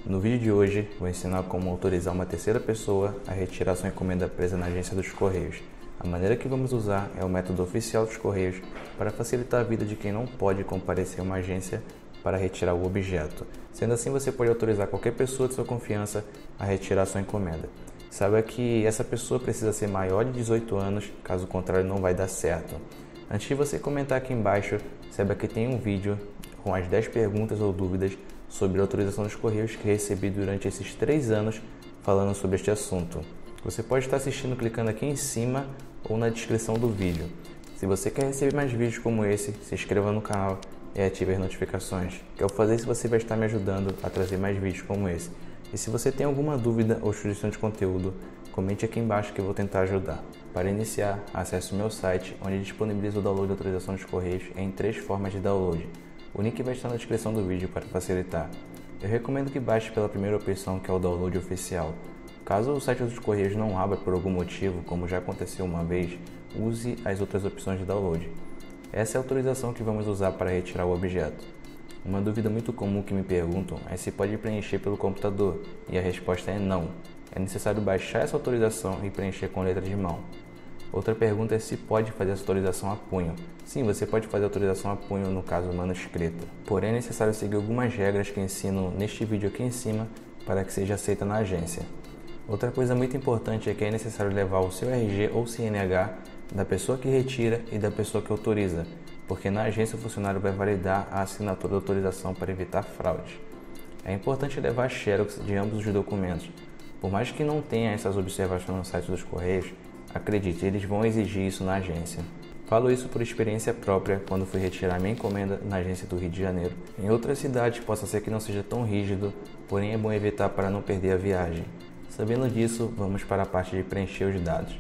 No vídeo de hoje, vou ensinar como autorizar uma terceira pessoa a retirar sua encomenda presa na agência dos Correios. A maneira que vamos usar é o método oficial dos Correios para facilitar a vida de quem não pode comparecer a uma agência para retirar o objeto. Sendo assim, você pode autorizar qualquer pessoa de sua confiança a retirar sua encomenda. Saiba que essa pessoa precisa ser maior de 18 anos, caso contrário não vai dar certo. Antes de você comentar aqui embaixo, saiba que tem um vídeo com as 10 perguntas ou dúvidas sobre a autorização dos Correios que recebi durante esses 3 anos falando sobre este assunto. Você pode estar assistindo clicando aqui em cima ou na descrição do vídeo. Se você quer receber mais vídeos como esse, se inscreva no canal e ative as notificações, que ao fazer isso você vai estar me ajudando a trazer mais vídeos como esse. E se você tem alguma dúvida ou sugestão de conteúdo, comente aqui embaixo que eu vou tentar ajudar. Para iniciar, acesse o meu site, onde disponibilizo o download da autorização dos Correios em 3 formas de download. O link vai estar na descrição do vídeo para facilitar. Eu recomendo que baixe pela primeira opção, que é o download oficial. Caso o site dos Correios não abra por algum motivo, como já aconteceu uma vez, use as outras opções de download. Essa é a autorização que vamos usar para retirar o objeto. Uma dúvida muito comum que me perguntam é se pode preencher pelo computador, e a resposta é não. É necessário baixar essa autorização e preencher com letra de mão. Outra pergunta é se pode fazer essa autorização a punho. Sim, você pode fazer a autorização a punho no caso manuscrita. Porém, é necessário seguir algumas regras que ensino neste vídeo aqui em cima para que seja aceita na agência. Outra coisa muito importante é que é necessário levar o seu RG ou CNH da pessoa que retira e da pessoa que autoriza, porque na agência o funcionário vai validar a assinatura da autorização para evitar fraude. É importante levar xerox de ambos os documentos. Por mais que não tenha essas observações no site dos Correios, acredite, eles vão exigir isso na agência. Falo isso por experiência própria quando fui retirar minha encomenda na agência do Rio de Janeiro. Em outras cidades possa ser que não seja tão rígido, porém é bom evitar para não perder a viagem. Sabendo disso, vamos para a parte de preencher os dados.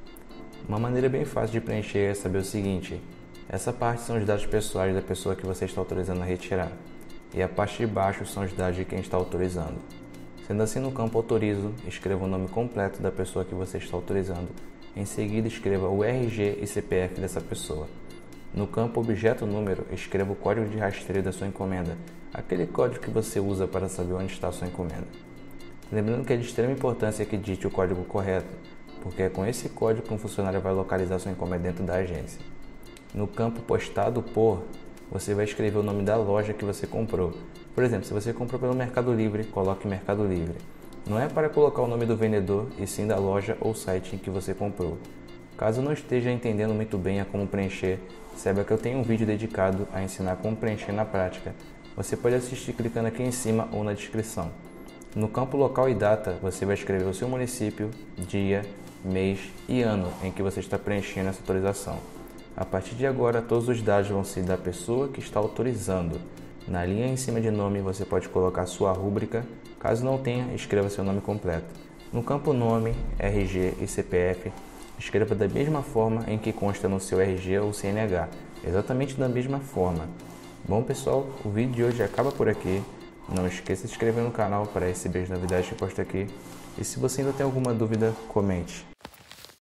Uma maneira bem fácil de preencher é saber o seguinte: essa parte são os dados pessoais da pessoa que você está autorizando a retirar, e a parte de baixo são os dados de quem está autorizando. Sendo assim, no campo autorizo, escreva o nome completo da pessoa que você está autorizando. Em seguida, escreva o RG e CPF dessa pessoa. No campo objeto número, escreva o código de rastreio da sua encomenda, aquele código que você usa para saber onde está a sua encomenda. Lembrando que é de extrema importância que digite o código correto, porque é com esse código que um funcionário vai localizar sua encomenda dentro da agência. No campo postado por, você vai escrever o nome da loja que você comprou. Por exemplo, se você comprou pelo Mercado Livre, coloque Mercado Livre. Não é para colocar o nome do vendedor, e sim da loja ou site em que você comprou. Caso não esteja entendendo muito bem a como preencher, saiba que eu tenho um vídeo dedicado a ensinar como preencher na prática. Você pode assistir clicando aqui em cima ou na descrição. No campo local e data, você vai escrever o seu município, dia, mês e ano em que você está preenchendo essa autorização. A partir de agora, todos os dados vão ser da pessoa que está autorizando. Na linha em cima de nome, você pode colocar sua rúbrica. Caso não tenha, escreva seu nome completo. No campo nome, RG e CPF, escreva da mesma forma em que consta no seu RG ou CNH, exatamente da mesma forma. Bom pessoal, o vídeo de hoje acaba por aqui. Não esqueça de se inscrever no canal para receber as novidades que eu posto aqui. E se você ainda tem alguma dúvida, comente.